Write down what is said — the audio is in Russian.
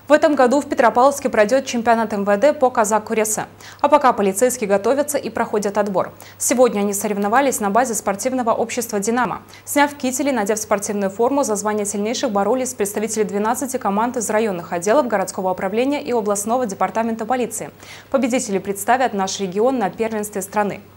В этом году в Петропавловске пройдет чемпионат МВД по казак-курясе. А пока полицейские готовятся и проходят отбор. Сегодня они соревновались на базе спортивного общества «Динамо». Сняв кители, надев спортивную форму, за звание сильнейших боролись представители 12 команд из районных отделов городского управления и областного департамента полиции. Победители представят наш регион на первенстве страны.